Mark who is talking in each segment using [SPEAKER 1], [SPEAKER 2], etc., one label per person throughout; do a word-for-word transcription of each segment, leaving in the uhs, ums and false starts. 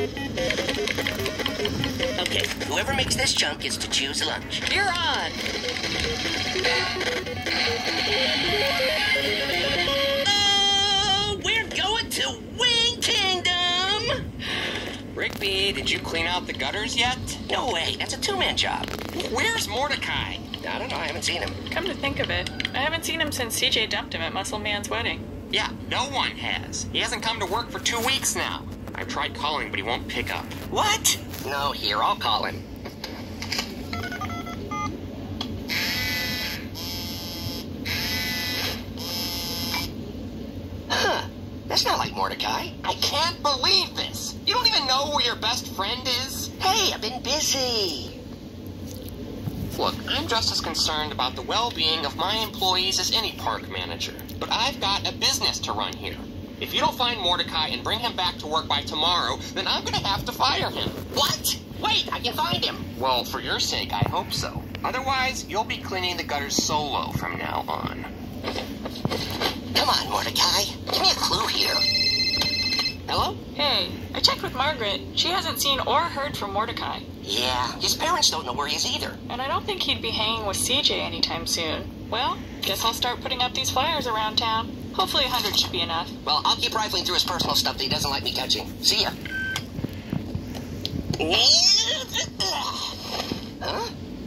[SPEAKER 1] Okay, whoever makes this jump gets to choose a lunch.
[SPEAKER 2] You're on.
[SPEAKER 1] Oh, we're going to Wing Kingdom!
[SPEAKER 2] Rigby, did you clean out the gutters yet?
[SPEAKER 1] No way, that's a two-man job.
[SPEAKER 2] Where's Mordecai?
[SPEAKER 1] I don't know, I haven't seen him.
[SPEAKER 3] Come to think of it, I haven't seen him since C J dumped him at Muscle Man's wedding.
[SPEAKER 2] Yeah, no one has. He hasn't come to work for two weeks now. I've tried calling, but he won't pick up.
[SPEAKER 1] What? No, here, I'll call him. Huh, that's not like Mordecai.
[SPEAKER 2] I can't believe this. You don't even know who your best friend is?
[SPEAKER 1] Hey, I've been busy.
[SPEAKER 2] Look, I'm just as concerned about the well-being of my employees as any park manager. But I've got a business to run here. If you don't find Mordecai and bring him back to work by tomorrow, then I'm gonna have to fire him.
[SPEAKER 1] What? Wait, I can find him.
[SPEAKER 2] Well, for your sake, I hope so. Otherwise, you'll be cleaning the gutters solo from now on.
[SPEAKER 1] Come on, Mordecai. Give me a clue here. Hello?
[SPEAKER 3] Hey, I checked with Margaret. She hasn't seen or heard from Mordecai.
[SPEAKER 1] Yeah, his parents don't know where he is either.
[SPEAKER 3] And I don't think he'd be hanging with C J anytime soon. Well, guess I'll start putting up these flyers around town. Hopefully a hundred should be enough.
[SPEAKER 1] Well, I'll keep rifling through his personal stuff that he doesn't like me touching. See ya. Huh?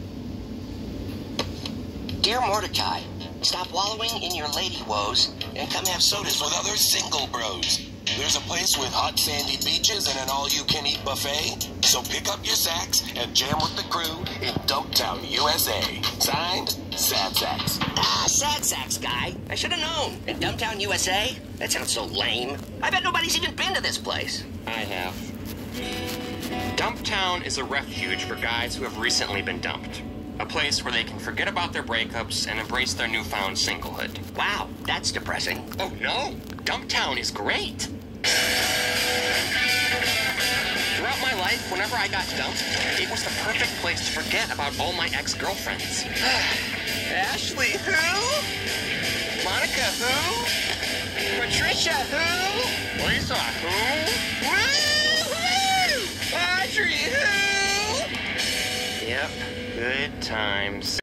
[SPEAKER 1] Dear Mordecai, stop wallowing in your lady woes and come have sodas
[SPEAKER 4] with other single bros. There's a place with hot sandy beaches and an all-you-can-eat buffet. So pick up your sacks and jam with the crew in Dumptown, U S A. Signed, Sad Sacks.
[SPEAKER 1] Ah, Sad Sacks guy. I should have known. In Dumptown, U S A? That sounds so lame. I bet nobody's even been to this place.
[SPEAKER 2] I have. Dumptown is a refuge for guys who have recently been dumped. A place where they can forget about their breakups and embrace their newfound singlehood.
[SPEAKER 1] Wow, that's depressing.
[SPEAKER 2] Oh, no. Dumptown is great. Throughout my life, whenever I got dumped, it was the perfect place to forget about all my ex-girlfriends. Ashley, who? Monica, who? Patricia, who? Lisa, who? Woo-hoo! Audrey, who? Yep, good times.